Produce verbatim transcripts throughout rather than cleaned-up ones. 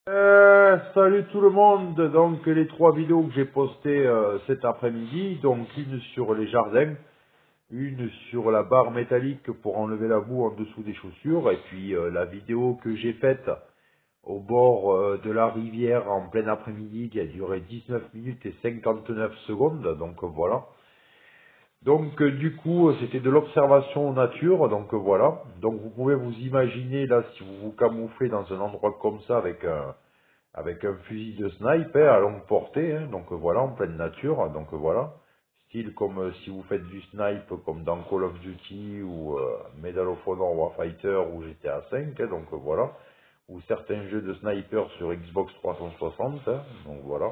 Euh, salut tout le monde, donc les trois vidéos que j'ai postées euh, cet après-midi, donc une sur les jardins, une sur la barre métallique pour enlever la boue en dessous des chaussures, et puis euh, la vidéo que j'ai faite au bord euh, de la rivière en plein après-midi qui a duré dix-neuf minutes et cinquante-neuf secondes, donc euh, voilà. Donc euh, du coup euh, c'était de l'observation nature, donc euh, voilà. Donc vous pouvez vous imaginer là si vous vous camouflez dans un endroit comme ça avec un avec un fusil de sniper à longue portée, hein, donc euh, voilà, en pleine nature, donc euh, voilà, style comme euh, si vous faites du snipe comme dans Call of Duty ou euh, Medal of Honor Warfighter ou G T A cinq, hein, donc euh, voilà, ou certains jeux de sniper sur Xbox trois cent soixante, hein, donc voilà.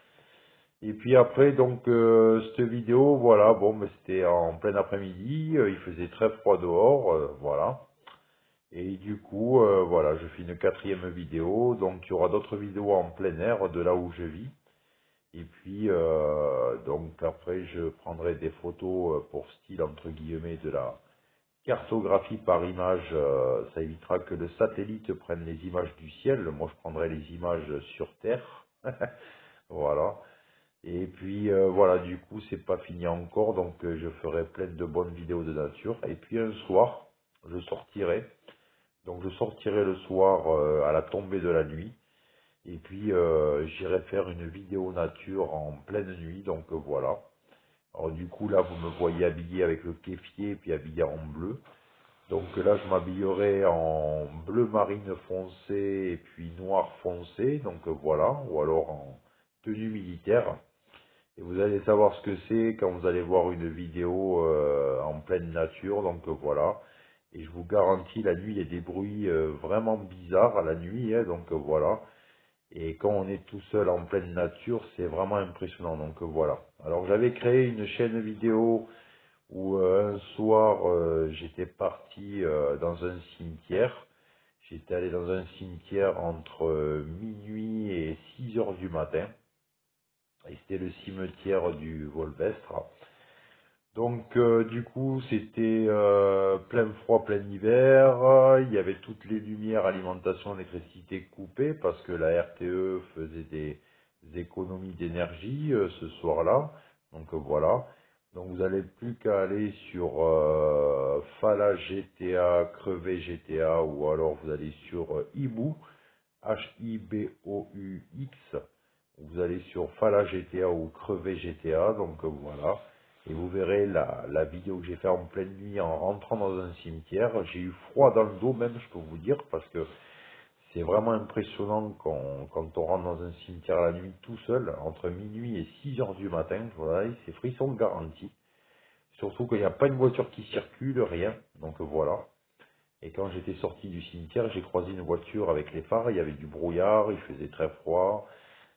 Et puis après, donc, euh, cette vidéo, voilà, bon, mais c'était en plein après-midi, euh, il faisait très froid dehors, euh, voilà. Et du coup, euh, voilà, je fais une quatrième vidéo. Donc, il y aura d'autres vidéos en plein air de là où je vis. Et puis, euh, donc après, je prendrai des photos euh, pour style, entre guillemets, de la cartographie par image. Euh, ça évitera que le satellite prenne les images du ciel. Moi, je prendrai les images sur Terre. Voilà. Et puis, euh, voilà, du coup, c'est pas fini encore. Donc, euh, je ferai plein de bonnes vidéos de nature. Et puis, un soir, je sortirai. Donc je sortirai le soir euh, à la tombée de la nuit. Et puis euh, j'irai faire une vidéo nature en pleine nuit. Donc euh, voilà. Alors du coup là vous me voyez habillé avec le kéfier et puis habillé en bleu. Donc euh, là je m'habillerai en bleu marine foncé et puis noir foncé. Donc euh, voilà. Ou alors en tenue militaire. Et vous allez savoir ce que c'est quand vous allez voir une vidéo euh, en pleine nature. Donc euh, voilà. Et je vous garantis, la nuit, il y a des bruits euh, vraiment bizarres à la nuit. Hein, donc euh, voilà. Et quand on est tout seul en pleine nature, c'est vraiment impressionnant. Donc euh, voilà. Alors j'avais créé une chaîne vidéo où euh, un soir, euh, j'étais parti euh, dans un cimetière. J'étais allé dans un cimetière entre euh, minuit et six heures du matin. Et c'était le cimetière du Volvestre. Donc euh, du coup c'était euh, plein froid, plein hiver, euh, il y avait toutes les lumières, alimentation, électricité coupées parce que la R T E faisait des économies d'énergie euh, ce soir-là. Donc euh, voilà. Donc vous n'avez plus qu'à aller sur euh, Fala G T A, Crevé G T A ou alors vous allez sur euh, Hiboux, H I B O U X. Vous allez sur Fala G T A ou Crevé G T A, donc euh, voilà. Et vous verrez la, la vidéo que j'ai fait en pleine nuit en rentrant dans un cimetière. J'ai eu froid dans le dos même, je peux vous dire, parce que c'est vraiment impressionnant quand, quand on rentre dans un cimetière la nuit tout seul, entre minuit et six heures du matin. Voilà, c'est frisson de garantie. Surtout qu'il n'y a pas une voiture qui circule, rien. Donc euh, voilà. Et quand j'étais sorti du cimetière, j'ai croisé une voiture avec les phares, il y avait du brouillard, il faisait très froid.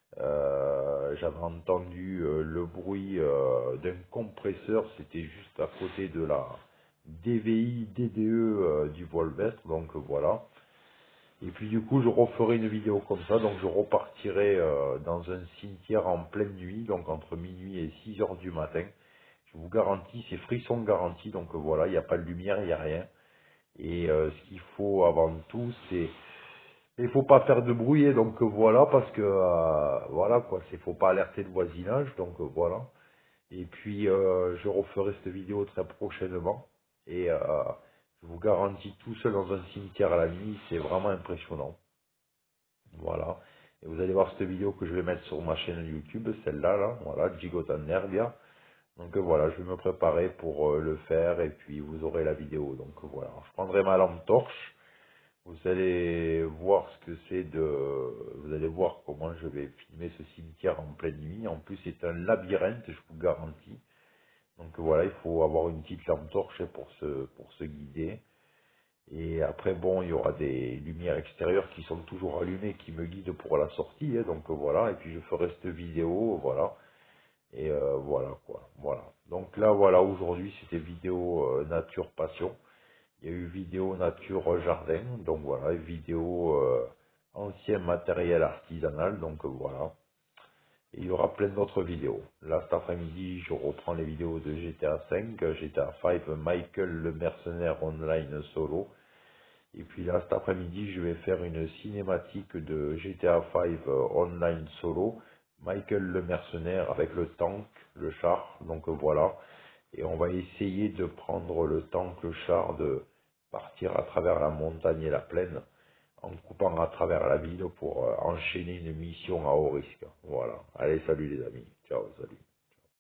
Euh, j'avais entendu euh, le bruit euh, d'un compresseur, c'était juste à côté de la D V I D D E euh, du Volvestre, donc euh, voilà. Et puis du coup je referai une vidéo comme ça, donc je repartirai euh, dans un cimetière en pleine nuit, donc entre minuit et six heures du matin. Je vous garantis, c'est frisson garanti, donc euh, voilà, il n'y a pas de lumière, il n'y a rien. Et euh, ce qu'il faut avant tout, c'est il faut pas faire de bruit, et donc euh, voilà, parce que euh, voilà quoi, c'est faut pas alerter le voisinage, donc euh, voilà. Et puis euh, je referai cette vidéo très prochainement. Et euh, je vous garantis tout seul dans un cimetière à la nuit, c'est vraiment impressionnant. Voilà. Et vous allez voir cette vidéo que je vais mettre sur ma chaîne YouTube, celle-là, là, voilà, Gigotan Nerbia. Donc euh, voilà, je vais me préparer pour euh, le faire et puis vous aurez la vidéo. Donc euh, voilà, je prendrai ma lampe torche. Vous allez voir ce que c'est de... Vous allez voir comment je vais filmer ce cimetière en pleine nuit. En plus, c'est un labyrinthe, je vous garantis. Donc voilà, il faut avoir une petite lampe torche pour se, pour se guider. Et après, bon, il y aura des lumières extérieures qui sont toujours allumées, qui me guident pour la sortie. Hein, donc voilà, et puis je ferai cette vidéo, voilà. Et euh, voilà quoi, voilà. Donc là, voilà, aujourd'hui, c'était vidéo euh, nature passion. Il y a eu vidéo nature euh, jardin, donc voilà, et vidéo euh, ancien matériel artisanal, donc euh, voilà. Et il y aura plein d'autres vidéos. Là, cet après-midi, je reprends les vidéos de G T A cinq, G T A cinq, Michael le mercenaire online solo. Et puis là, cet après-midi, je vais faire une cinématique de G T A cinq euh, online solo. Michael le mercenaire avec le tank, le char. Donc euh, voilà. Et on va essayer de prendre le tank, le char, de partir à travers la montagne et la plaine, en coupant à travers la ville pour euh, enchaîner une mission à haut risque. Voilà. Allez, salut les amis. Ciao, salut.